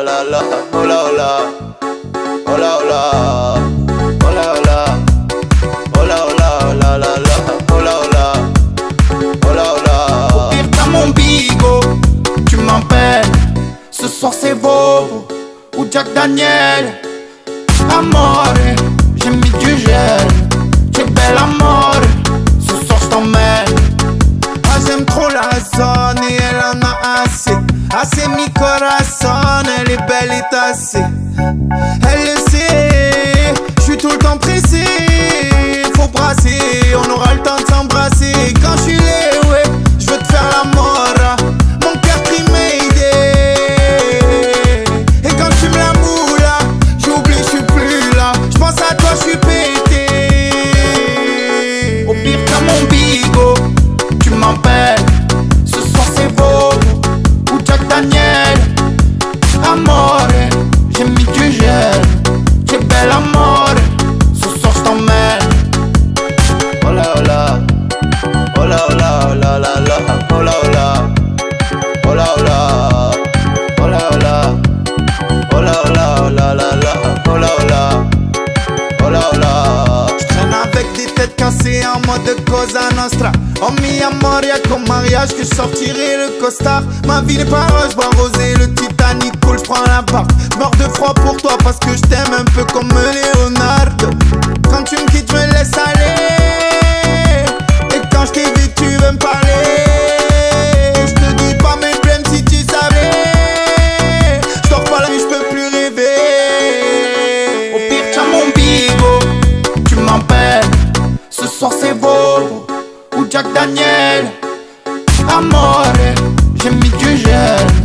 la la, oh la oh la, oh la oh la, oh la oh la, oh la oh la, la la la, oh la oh la, oh la oh la. Au pire t'as mon bigot, tu m'appelles. Ce soir c'est Bobo ou Jack Daniel. Amore, j'ai mis du gel. Tu es belle amore, ce soir je t'emmène. Ah j'aime trop la zone et elle en a assez. Assez mi corazon, elle est belle et tassée. Elle le sait, je suis tout le temps pressé. Faut brasser, on aura le temps de s'embrasser. Quand je suis là, ouais, je veux te faire la mort. Mon cœur qui m'aide. Et quand tu me la moula, j'oublie, je suis plus là. Je pense à toi, je suis pété. Au pire t'as mon bigot, tu m'appelles. Ce soir c'est Bobo ou Jack Daniel. Amore, j'ai mis du gel. Tu es belle amore, ce soir je t'emmène. Oh la oh la, oh la oh la, oh la la la, oh la oh la, oh la oh la, oh la oh la, oh la oh la, oh la la la, oh la oh la, oh la oh la. J'traîne avec des têtes cassées en mode Cosa Nostra. Oh mi amor, y'a qu'au mariage que je sortirai le costard. Ma vie n'est pas rose, bois rosé, le Titanic coule, j'prends la barque. Meurs de froid pour toi parce que je t'aime un peu comme Leonardo. Quand tu me quittes, je me laisse aller. Et quand je t'ai vu, tu veux me parler. Je te dis pas mes blèmes si tu savais. Je dors pas la nuit, je peux plus rêver. Au pire, t'as mon bigot, tu m'appelles. Ce soir c'est Bobo ou Jack Daniel. Amore, j'ai mis du gel.